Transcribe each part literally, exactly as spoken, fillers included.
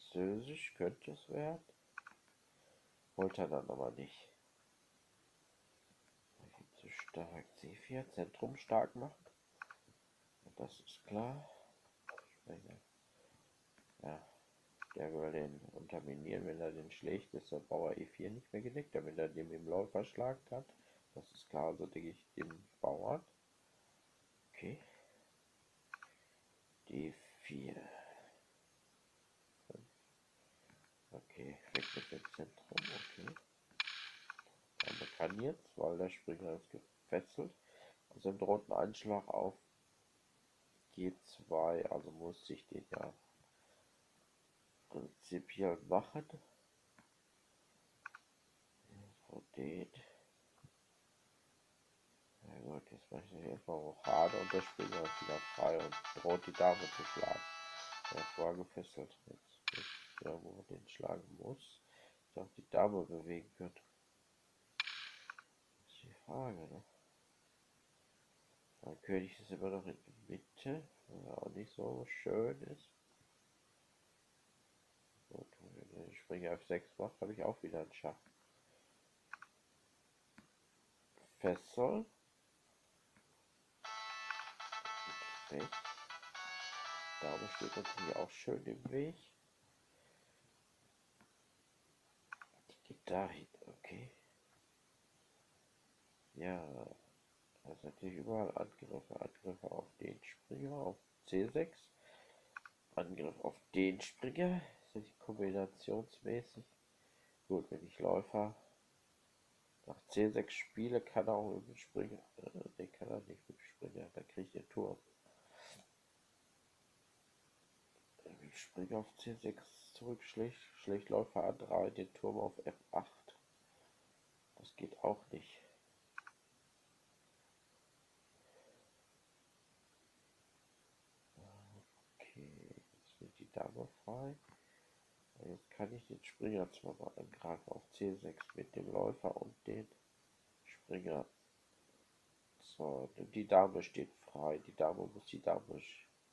Französisch könnte es werden. Wollte er dann aber nicht. Zu stark. C vier, Zentrum stark machen. Das ist klar. Ja, der will den unterminieren, wenn er den schlägt, ist der Bauer E vier nicht mehr gedeckt, damit er dem im Läufer schlagen kann. Das ist klar, also decke ich den Bauern. Okay. D vier. Okay, weg mit dem Zentrum, okay. Aber kann jetzt, weil der Springer ist gefesselt. Also droht ein Einschlag auf G zwei, also muss ich den ja prinzipiell machen. Den. Ja gut, jetzt mache ich den erstmal Rochade und der Springer ist wieder frei und droht die Dame zu schlagen. Der ist vorher gefesselt. Jetzt ist ja, wo man den schlagen muss, dass auch die Dame bewegen können. Das ist die Frage, ne? Mein König ist immer noch in der Mitte, was auch nicht so schön ist. Gut, wenn der Springer F sechs macht, habe ich auch wieder einen Schach. Fessel. Dame steht natürlich auch schön im Weg. Die geht dahin, okay. Ja, das ist natürlich überall Angriffe. Angriffe auf den Springer, auf C sechs. Angriff auf den Springer. Das ist kombinationsmäßig. Gut, wenn ich Läufer nach C sechs spiele, kann er auch mit dem Springer. Äh, ne, kann er nicht mit dem Springer. Da kriege ich den Turm. Wenn ich Springer auf C sechs zurückschlägt, schlägt Läufer A drei den Turm auf F acht. Das geht auch nicht. Die Dame frei. Jetzt kann ich den Springer zwar mal angreifen auf C sechs mit dem Läufer und den Springer. So, die Dame steht frei. Die Dame muss die Dame.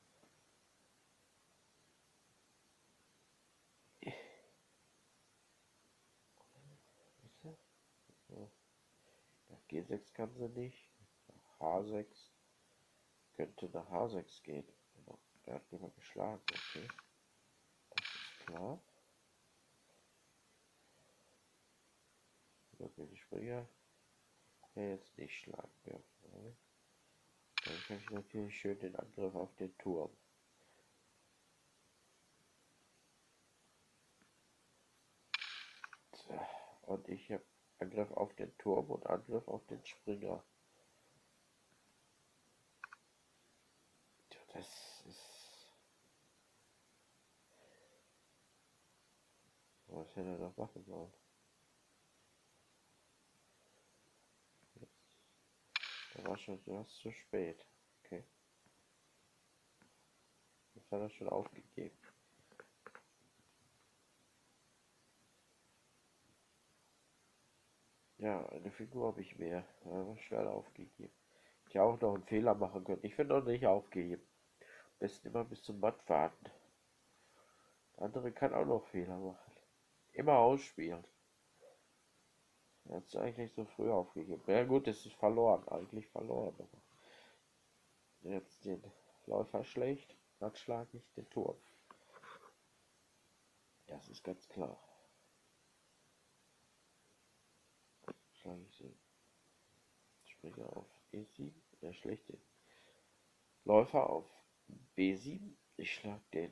Nach G sechs kann sie nicht. Nach H sechs könnte nach H sechs gehen. Er hat immer geschlagen, okay. Das ist klar. So, den Springer der jetzt nicht schlagen dürfen. Dann kann ich natürlich schön den Angriff auf den Turm. So, und ich habe Angriff auf den Turm und Angriff auf den Springer. Das ist... Was hätte er noch machen sollen? Da war schon was zu spät. Okay. Jetzt hat er schon aufgegeben. Ja, eine Figur habe ich mehr. Aber schwer aufgegeben. Ich hätte auch noch einen Fehler machen können. Ich finde noch nicht aufgegeben. Am besten immer bis zum Matt warten. Der andere kann auch noch Fehler machen. Immer ausspielen. Er hat es eigentlich so früh aufgegeben. Ja gut, es ist verloren. Eigentlich verloren. Jetzt den Läufer schlecht. Dann schlage ich den Turm. Das ist ganz klar. Schlage ich den Springer auf E sieben. Er schlägt den Läufer auf B sieben. Ich schlage den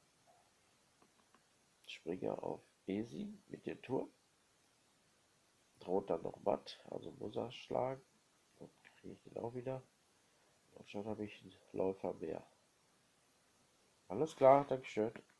Springer auf E sieben mit dem Turm. Droht dann noch matt, also muss er schlagen. Dann kriege ich den auch wieder. Und schon habe ich einen Läufer mehr. Alles klar, Dankeschön.